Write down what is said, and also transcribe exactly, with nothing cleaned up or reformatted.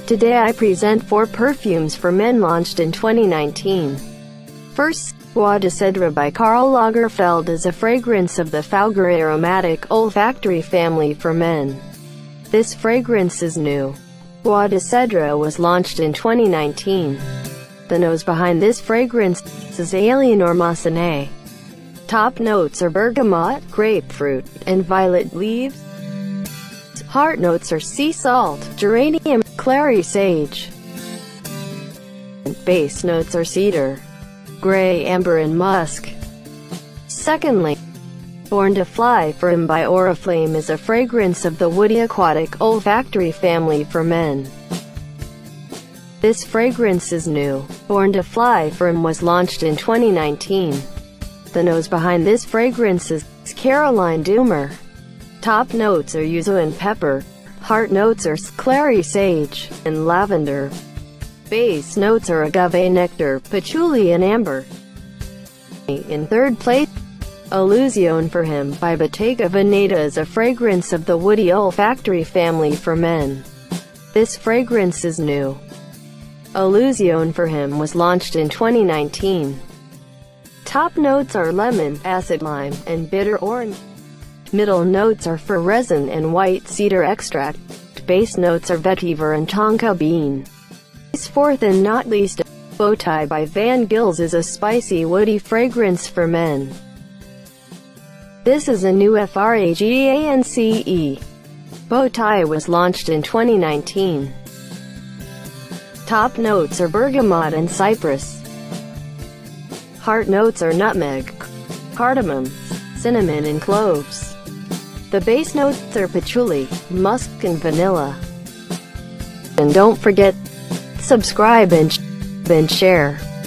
Today I present four perfumes for men launched in twenty nineteen. First, Bois de Cèdre by Karl Lagerfeld is a fragrance of the Fougere aromatic olfactory family for men. This fragrance is new. Bois de Cèdre was launched in twenty nineteen. The nose behind this fragrance is Aliénor Massenet. Top notes are bergamot, grapefruit, and violet leaves. Heart notes are sea salt, geranium, clary sage. Base notes are cedar, gray amber and musk. Secondly, Born to Fly for Him by Oriflame is a fragrance of the woody aquatic olfactory family for men. This fragrance is new. Born to Fly for Him was launched in twenty nineteen. The nose behind this fragrance is Caroline Doomer. Top notes are yuzu and pepper. Heart notes are clary sage and lavender. Base notes are agave nectar, patchouli and amber. In third place, Illusion for Him by Bottega Veneta is a fragrance of the woody olfactory family for men. This fragrance is new. Illusion for Him was launched in twenty nineteen. Top notes are lemon, acid lime, and bitter orange. Middle notes are fir resin and white cedar extract. Base notes are vetiver and tonka bean. Fourth and not least, Bowtie by Van Gils is a spicy woody fragrance for men. This is a new fragrance. Bowtie was launched in twenty nineteen. Top notes are bergamot and cypress. Heart notes are nutmeg, cardamom, cinnamon and cloves. The base notes are patchouli, musk and vanilla. And don't forget, subscribe and, sh and share.